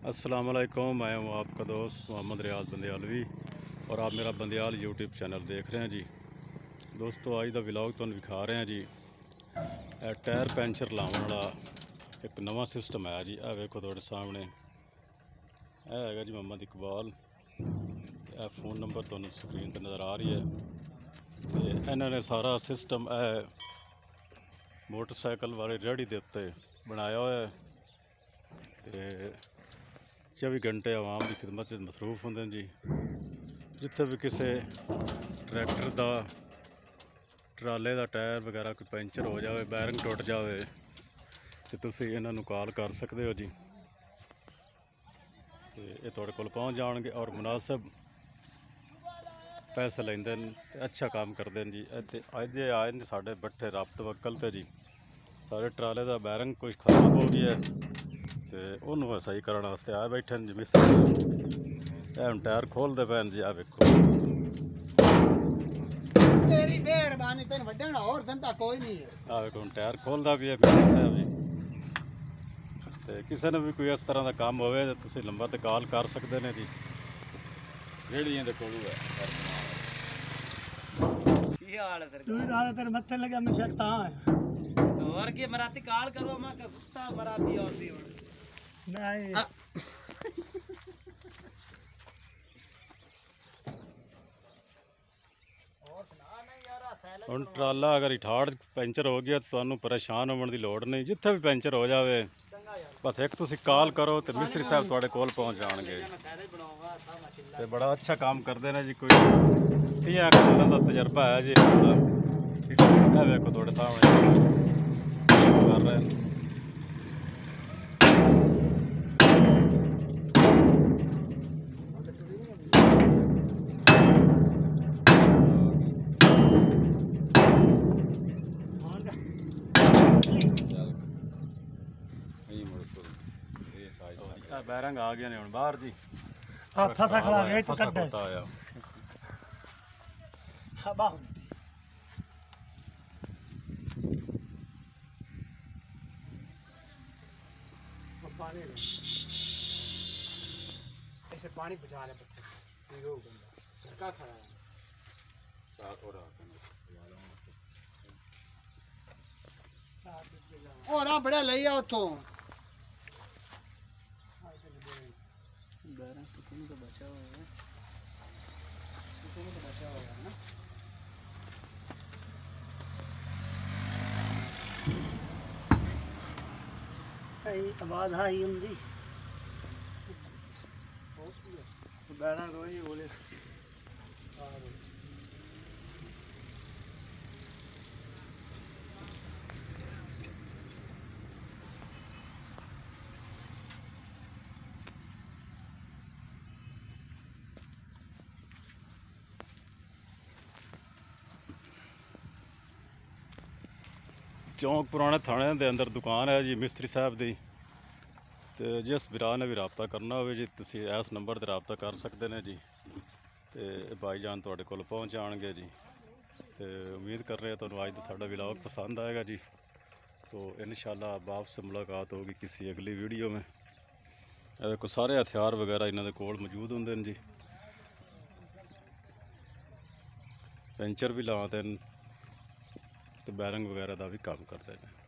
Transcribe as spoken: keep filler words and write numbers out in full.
अस्सलाम वालेकुम, मैं हूँ आपका दोस्त मोहम्मद रियाज बंदियालवी और आप मेरा बंदियाल यूट्यूब चैनल देख रहे हैं जी। दोस्तों अज का व्लॉग तुहानू दिखा रहे हैं जी। ए टायर पैंचर लाने वाला एक नवा सिस्टम है जी। ए वेखो तुहाडे सामने ए हैगा जी मोहम्मद इकबाल। ए फोन नंबर तुहानू स्क्रीन पर नज़र आ रही है। तो इन्होंने सारा सिस्टम ए मोटरसाइकिल वाले रेहड़ी के उत्ते बनाया हुआ है। तो चौबी घंटे आवाम की खिदमत से मसरूफ होंगे जी। जिथे भी किसी ट्रैक्टर का ट्राले का टायर वगैरह कोई पैंचर हो जाए, बैरिंग टुट जाए तो तुसी इन्हों कॉल कर सकते हो जी। तो ये तुहाडे कोल पहुँच जाएंगे और मुनासिब पैसे लेंदे न, अच्छा काम करते हैं जी। इतने अज आए ने साढ़े बट्ठे रब्त वक्ल तो जी। सारे ट्राले का बैरिंग कुछ खराब हो गया है तो उन्होंने सही करने वास्ते आए बैठे जी मिस्त्री। हम टायर खोलते पे जी। आ वेखो तेरी मेहरबानी, तेन वड्डण और धंधा कोई नहीं है। आ वेखो टायर खोलता भी है मिस्त्री साहब जी। तो किसी ने भी कोई इस तरह का काम होवे तो तुसी नंबर ते कॉल कर सकते हैं जी। रेहड़ियां दे कोल है। की हाल है सर? तू रात तेरे मत्थे लगे मैं शकता है और के मराती कॉल करो मैं का सुस्ता मराती और सी नहीं हुण ट्राला अगर इठाड़ पैंचर हो गया तो तुहानू परेशान होने की लोड़ नहीं। जिथे भी पैंचर हो जाए बस एक तुसी कॉल करो तो मिस्त्री साहब तुहाडे कोल पहुँच जाएंगे। तो बड़ा अच्छा काम करते हैं जी। कोई तीह साल का तजर्बा है जी। वेखो तुहाडे सामने कर रहे हैं। बैरंग आ गए ने हुण बाहर जी। आ फसा खड़ा है तो कट होता आया हवा पानी ऐसे पानी बुझा ले बच्चे ये हो गंदा लड़का खड़ा है साथ हो रहा और आ बड़ा ले आ उतो बैरंग टुकड़ी तो बचा हुआ है। टुकड़ी तो बचा हुआ है ना। आई आवाज आई हुंदी बैरंग रोई बोले चौंक पुराने थाने के अंदर दुकान है जी मिस्त्री साहब की। तो जिस भरा ने भी रबता करना हो जी तुसी इस नंबर पर रबता कर सकते हैं जी। तो भाईजान तुहाडे कोल पहुँच जाएंगे जी। तो उम्मीद कर रहे हैं तुहानू अज का साडा व्लॉग पसंद आएगा जी। तो इंशाअल्लाह वापस मुलाकात होगी किसी अगली वीडियो में। देखो सारे हथियार वगैरह इन्हों के कोल मौजूद होंगे जी। पैंचर भी लाते हैं तो बैरिंग वगैरह का भी काम करते हैं।